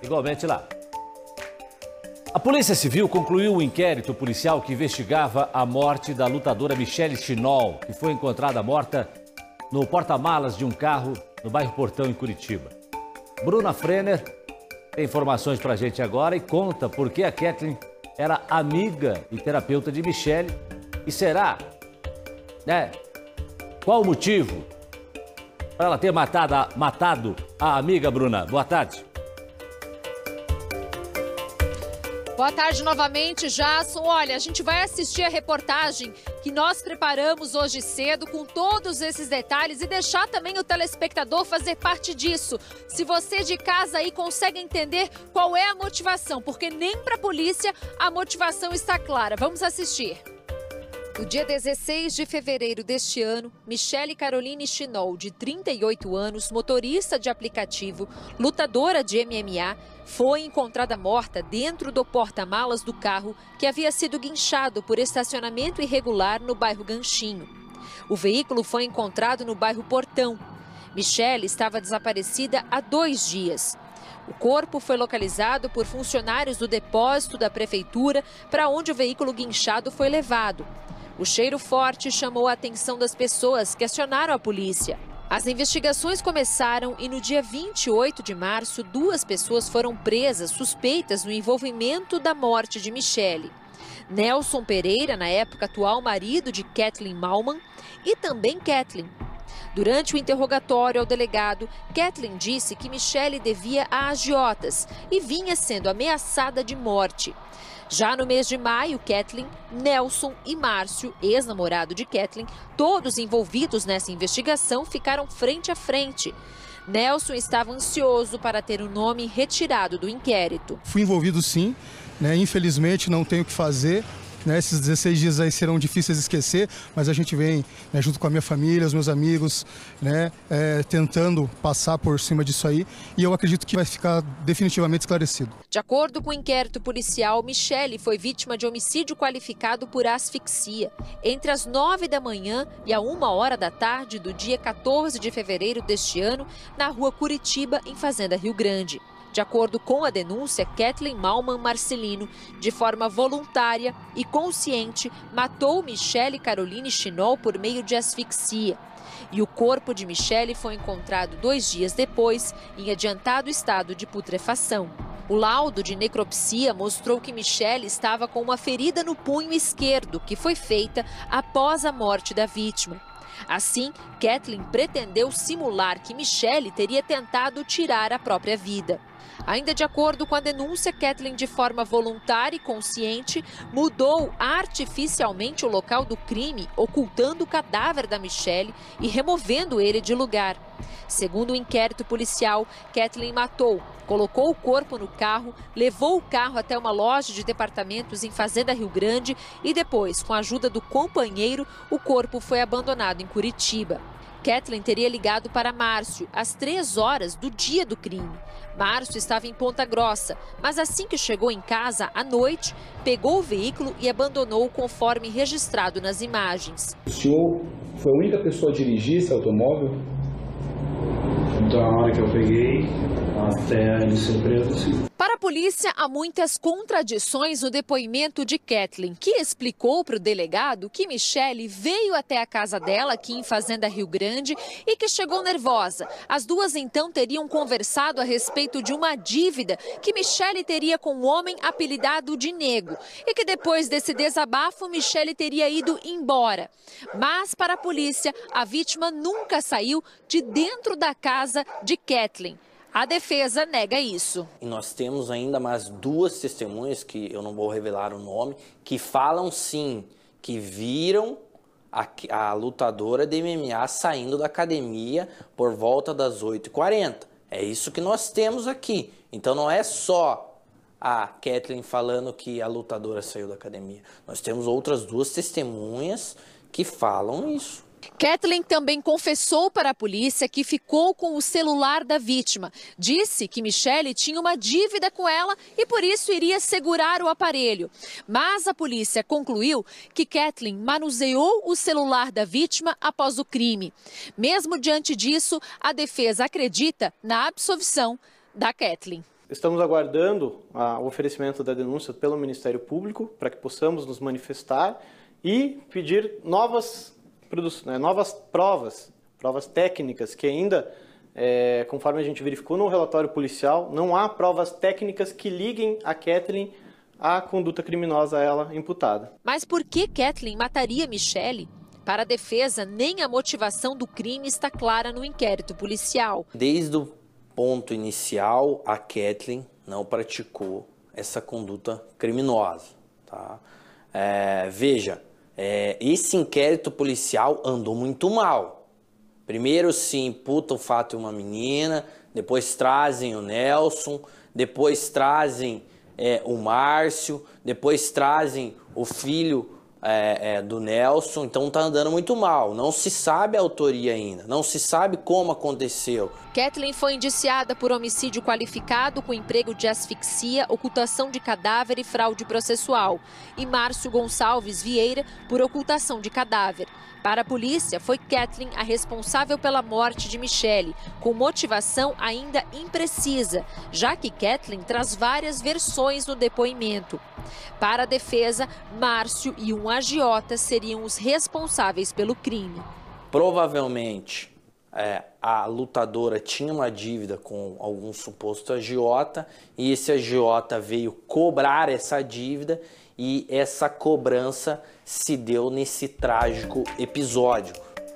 igualmente lá. A Polícia Civil concluiu um inquérito policial que investigava a morte da lutadora Michele Chinol, que foi encontrada morta no porta-malas de um carro no bairro Portão, em Curitiba. Bruna Frenner tem informações pra gente agora e conta por que a Kathleen era amiga e terapeuta de Michele. E será, né? Qual o motivo para ela ter matado a amiga, Bruna? Boa tarde. Boa tarde novamente, Jasson. Olha, a gente vai assistir a reportagem que nós preparamos hoje cedo com todos esses detalhes e deixar também o telespectador fazer parte disso. Se você de casa aí consegue entender qual é a motivação, porque nem para a polícia a motivação está clara. Vamos assistir. No dia 16 de fevereiro deste ano, Michele Caroline Chinol, de 38 anos, motorista de aplicativo, lutadora de MMA, foi encontrada morta dentro do porta-malas do carro que havia sido guinchado por estacionamento irregular no bairro Ganchinho. O veículo foi encontrado no bairro Portão. Michele estava desaparecida há 2 dias. O corpo foi localizado por funcionários do depósito da prefeitura para onde o veículo guinchado foi levado. O cheiro forte chamou a atenção das pessoas que acionaram a polícia. As investigações começaram e no dia 28 de março, 2 pessoas foram presas suspeitas no envolvimento da morte de Michele. Nelson Pereira, na época atual marido de Kathleen Mallmann, e também Kathleen. Durante o interrogatório ao delegado, Kathleen disse que Michele devia a agiotas e vinha sendo ameaçada de morte. Já no mês de maio, Kathleen, Nelson e Márcio, ex-namorado de Kathleen, todos envolvidos nessa investigação, ficaram frente a frente. Nelson estava ansioso para ter o nome retirado do inquérito. Fui envolvido sim, né? Infelizmente não tenho o que fazer. Esses 16 dias aí serão difíceis de esquecer, mas a gente vem, né, junto com a minha família, os meus amigos, né, tentando passar por cima disso aí, e eu acredito que vai ficar definitivamente esclarecido. De acordo com o inquérito policial, Michele foi vítima de homicídio qualificado por asfixia entre as 9 da manhã e a 1h da tarde do dia 14 de fevereiro deste ano, na rua Curitiba, em Fazenda Rio Grande. De acordo com a denúncia, Kathleen Mallmann Marcelino, de forma voluntária e consciente, matou Michele Caroline Chinol por meio de asfixia. E o corpo de Michele foi encontrado 2 dias depois, em adiantado estado de putrefação. O laudo de necropsia mostrou que Michele estava com uma ferida no punho esquerdo, que foi feita após a morte da vítima. Assim, Kathleen pretendeu simular que Michele teria tentado tirar a própria vida. Ainda de acordo com a denúncia, Kathleen, de forma voluntária e consciente, mudou artificialmente o local do crime, ocultando o cadáver da Michele e removendo ele de lugar. Segundo o inquérito policial, Kathleen matou, colocou o corpo no carro, levou o carro até uma loja de departamentos em Fazenda Rio Grande e depois, com a ajuda do companheiro, o corpo foi abandonado em Curitiba. Kathleen teria ligado para Márcio às 3 horas do dia do crime. Márcio estava em Ponta Grossa, mas assim que chegou em casa à noite, pegou o veículo e abandonou conforme registrado nas imagens. O senhor foi a única pessoa a dirigir esse automóvel? Da hora que eu peguei até ele ser preso, sim. Para a polícia, há muitas contradições no depoimento de Kathleen, que explicou para o delegado que Michele veio até a casa dela, aqui em Fazenda Rio Grande, e que chegou nervosa. As duas, então, teriam conversado a respeito de uma dívida que Michele teria com um homem apelidado de Nego, e que depois desse desabafo, Michele teria ido embora. Mas, para a polícia, a vítima nunca saiu de dentro da casa de Kathleen. A defesa nega isso. E nós temos ainda mais 2 testemunhas, que eu não vou revelar o nome, que falam sim, que viram a lutadora de MMA saindo da academia por volta das 8h40. É isso que nós temos aqui. Então não é só a Kathleen falando que a lutadora saiu da academia. Nós temos outras 2 testemunhas que falam isso. Kathleen também confessou para a polícia que ficou com o celular da vítima. Disse que Michele tinha uma dívida com ela e por isso iria segurar o aparelho. Mas a polícia concluiu que Kathleen manuseou o celular da vítima após o crime. Mesmo diante disso, a defesa acredita na absolvição da Kathleen. Estamos aguardando o oferecimento da denúncia pelo Ministério Público para que possamos nos manifestar e pedir novas provas técnicas que ainda, conforme a gente verificou no relatório policial, não há provas técnicas que liguem a Kathleen à conduta criminosa a ela imputada. Mas por que Kathleen mataria Michele? Para a defesa, nem a motivação do crime está clara no inquérito policial. Desde o ponto inicial, a Kathleen não praticou essa conduta criminosa. Tá? Veja, esse inquérito policial andou muito mal. Primeiro se imputa o fato de uma menina, depois trazem o Nelson, depois trazem o Márcio, depois trazem o filho do Nelson, então tá andando muito mal. Não se sabe a autoria ainda, não se sabe como aconteceu. Kathleen foi indiciada por homicídio qualificado com emprego de asfixia, ocultação de cadáver e fraude processual. E Márcio Gonçalves Vieira por ocultação de cadáver. Para a polícia, foi Kathleen a responsável pela morte de Michele, com motivação ainda imprecisa, já que Kathleen traz várias versões no depoimento. Para a defesa, Márcio e um agiota seriam os responsáveis pelo crime. Provavelmente, a lutadora tinha uma dívida com algum suposto agiota e esse agiota veio cobrar essa dívida e essa cobrança se deu nesse trágico episódio.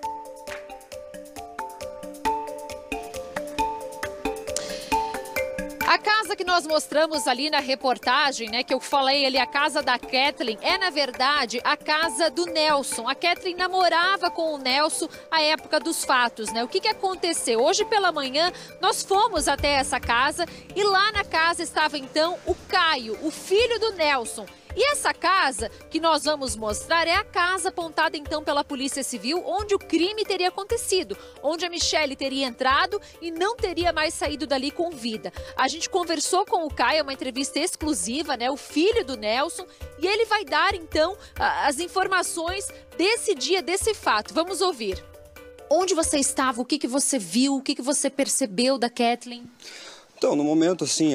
A casa que nós mostramos ali na reportagem, né, que eu falei ali, a casa da Kathleen, é na verdade a casa do Nelson. A Kathleen namorava com o Nelson à época dos fatos, né? O que aconteceu? Hoje pela manhã nós fomos até essa casa e lá na casa estava então o Caio, o filho do Nelson. E essa casa que nós vamos mostrar é a casa apontada então pela Polícia Civil, onde o crime teria acontecido, onde a Michele teria entrado e não teria mais saído dali com vida. A gente conversou com o Caio, uma entrevista exclusiva, né, o filho do Nelson, e ele vai dar então as informações desse dia, desse fato. Vamos ouvir. Onde você estava? O que você viu? O que você percebeu da Kathleen? Então, no momento, assim,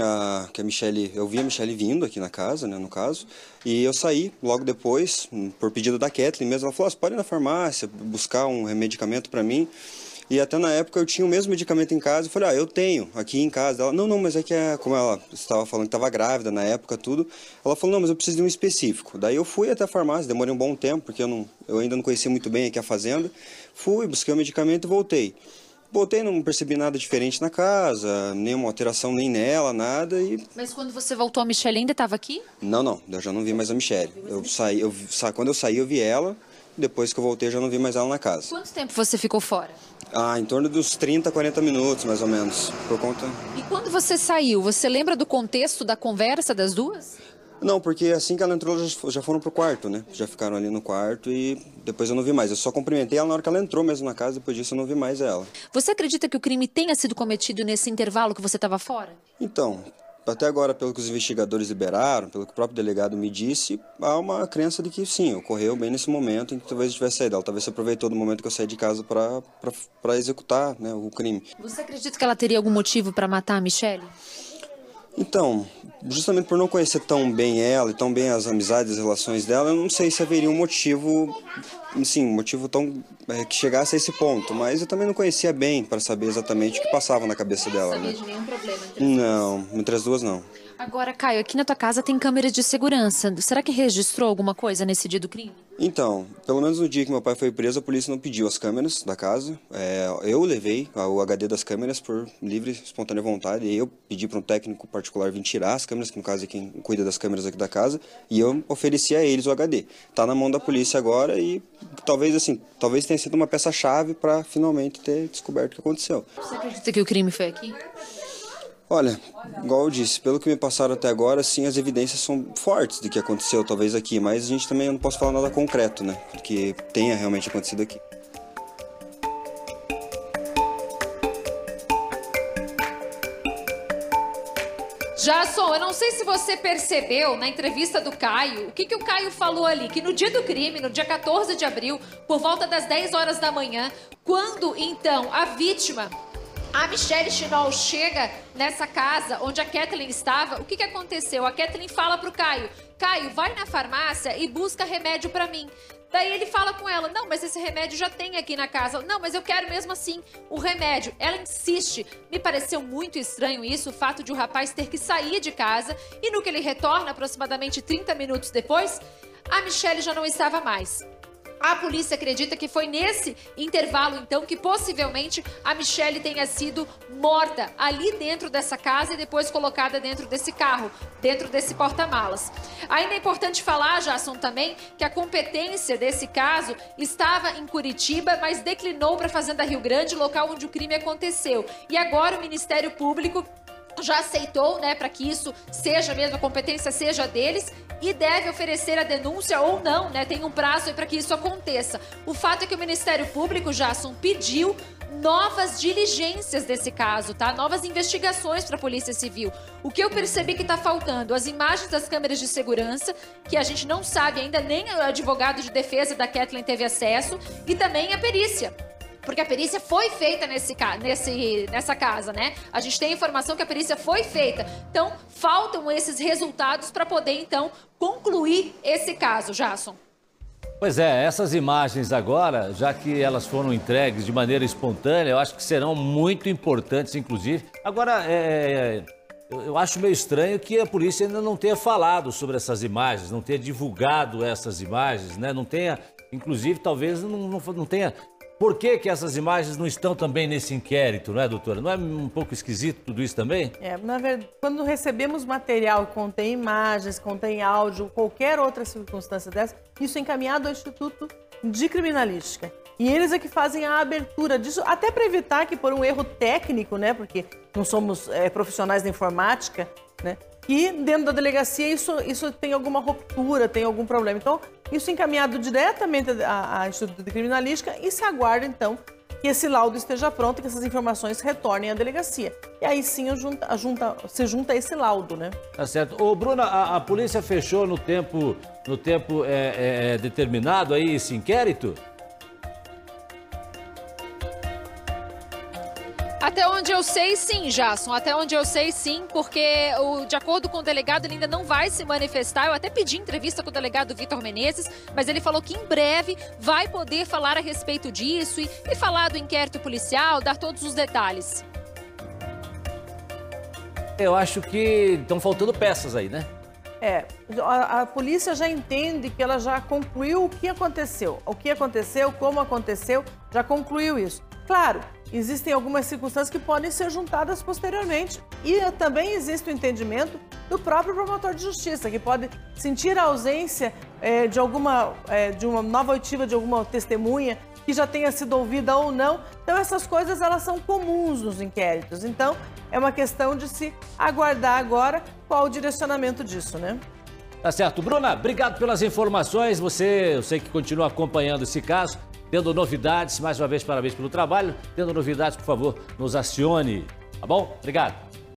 eu vi a Michele vindo aqui na casa, né, no caso, e eu saí logo depois, por pedido da Kathleen mesmo. Ela falou, você pode ir na farmácia, buscar um medicamento para mim. E até na época eu tinha o mesmo medicamento em casa, eu falei, eu tenho aqui em casa. Ela, não, mas é que como ela estava falando que estava grávida na época, tudo, ela falou, não, mas eu preciso de um específico. Daí eu fui até a farmácia, demorei um bom tempo, porque eu ainda não conhecia muito bem aqui a fazenda. Fui, busquei o medicamento e voltei. Voltei, não percebi nada diferente na casa, nenhuma alteração nem nela, nada e... Mas quando você voltou, a Michele ainda estava aqui? Não, eu já não vi mais a Michele. Quando eu saí, eu vi ela, depois que eu voltei, eu já não vi mais ela na casa. Quanto tempo você ficou fora? Em torno dos 30, 40 minutos, mais ou menos, por conta... E quando você saiu, você lembra do contexto da conversa das duas? Não, porque assim que ela entrou, já foram pro quarto, né? Já ficaram ali no quarto e depois eu não vi mais. Eu só cumprimentei ela na hora que ela entrou mesmo na casa, depois disso eu não vi mais ela. Você acredita que o crime tenha sido cometido nesse intervalo que você estava fora? Então, até agora, pelo que os investigadores liberaram, pelo que o próprio delegado me disse, há uma crença de que sim, ocorreu bem nesse momento em que talvez eu tivesse saído dela. Talvez se aproveitou do momento que eu saí de casa para executar, né, o crime. Você acredita que ela teria algum motivo para matar a Michele? Então, justamente por não conhecer tão bem ela e tão bem as amizades, as relações dela, eu não sei se haveria um motivo, assim, tão que chegasse a esse ponto. Mas eu também não conhecia bem para saber exatamente o que passava na cabeça dela. Não sabia de nenhum problema entre as duas? Não, entre as duas não. Agora, Caio, aqui na tua casa tem câmeras de segurança. Será que registrou alguma coisa nesse dia do crime? Então, pelo menos no dia que meu pai foi preso, a polícia não pediu as câmeras da casa. Eu levei o HD das câmeras por livre e espontânea vontade. E eu pedi para um técnico particular vir tirar as câmeras, que no caso é quem cuida das câmeras aqui da casa. E eu ofereci a eles o HD. Tá na mão da polícia agora e talvez tenha sido uma peça-chave para finalmente ter descoberto o que aconteceu. Você acredita que o crime foi aqui? Olha, igual eu disse, pelo que me passaram até agora, sim, as evidências são fortes de que aconteceu talvez aqui, mas a gente também não pode falar nada concreto, né? Porque tenha realmente acontecido aqui. Jasson, eu não sei se você percebeu na entrevista do Caio, o que o Caio falou ali, que no dia do crime, no dia 14 de abril, por volta das 10 horas da manhã, quando então a vítima A Michelle Chinol chega nessa casa onde a Kathleen estava. O que aconteceu? A Kathleen fala pro Caio: Caio, vai na farmácia e busca remédio pra mim. Daí ele fala com ela: não, mas esse remédio já tem aqui na casa. Não, mas eu quero mesmo assim o remédio. Ela insiste. Me pareceu muito estranho isso, o fato de o rapaz ter que sair de casa. E no que ele retorna, aproximadamente 30 minutos depois, a Michelle já não estava mais. A polícia acredita que foi nesse intervalo, então, que possivelmente a Michelle tenha sido morta ali dentro dessa casa e depois colocada dentro desse carro, dentro desse porta-malas. Ainda é importante falar, Jasson, também, que a competência desse caso estava em Curitiba, mas declinou para a Fazenda Rio Grande, local onde o crime aconteceu. E agora o Ministério Público já aceitou, né, para que isso seja mesmo, a competência seja deles, e deve oferecer a denúncia ou não, né, tem um prazo aí para que isso aconteça. O fato é que o Ministério Público, Jasson, pediu novas diligências desse caso, tá? Novas investigações para a Polícia Civil. O que eu percebi que está faltando? As imagens das câmeras de segurança, que a gente não sabe ainda, nem o advogado de defesa da Kathleen teve acesso, e também a perícia. Porque a perícia foi feita nessa casa, né? A gente tem informação que a perícia foi feita. Então, faltam esses resultados para poder, então, concluir esse caso, Jasson. Pois é, essas imagens agora, já que elas foram entregues de maneira espontânea, eu acho que serão muito importantes, inclusive. Agora, eu acho meio estranho que a polícia ainda não tenha falado sobre essas imagens, não tenha divulgado essas imagens, né? Não tenha, inclusive, talvez não tenha... Por que essas imagens não estão também nesse inquérito, não é, doutora? Não é um pouco esquisito tudo isso também? Na verdade, quando recebemos material que contém imagens, contém áudio, qualquer outra circunstância dessa, isso é encaminhado ao Instituto de Criminalística. E eles é que fazem a abertura disso, até para evitar que por um erro técnico, né, porque não somos profissionais da informática, né, e dentro da delegacia isso tem alguma ruptura, tem algum problema. Então, isso é encaminhado diretamente ao Instituto de Criminalística e se aguarda, então, que esse laudo esteja pronto e que essas informações retornem à delegacia. E aí sim se junta esse laudo, né? Tá certo. Ô, Bruna, a polícia fechou no tempo determinado aí esse inquérito? Até onde eu sei, sim, Jasson. Até onde eu sei, sim, porque de acordo com o delegado, ele ainda não vai se manifestar. Eu até pedi entrevista com o delegado Vitor Menezes, mas ele falou que em breve vai poder falar a respeito disso e falar do inquérito policial, dar todos os detalhes. Eu acho que estão faltando peças aí, né? A polícia já entende que ela já concluiu o que aconteceu. O que aconteceu, como aconteceu, já concluiu isso. Claro, existem algumas circunstâncias que podem ser juntadas posteriormente e também existe o entendimento do próprio promotor de justiça, que pode sentir a ausência de uma nova oitiva de alguma testemunha que já tenha sido ouvida ou não. Então, essas coisas elas são comuns nos inquéritos. Então, é uma questão de se aguardar agora qual o direcionamento disso, né? Tá certo. Bruna, obrigado pelas informações. Eu sei que continua acompanhando esse caso. Tendo novidades, mais uma vez, parabéns pelo trabalho. Tendo novidades, por favor, nos acione. Tá bom? Obrigado.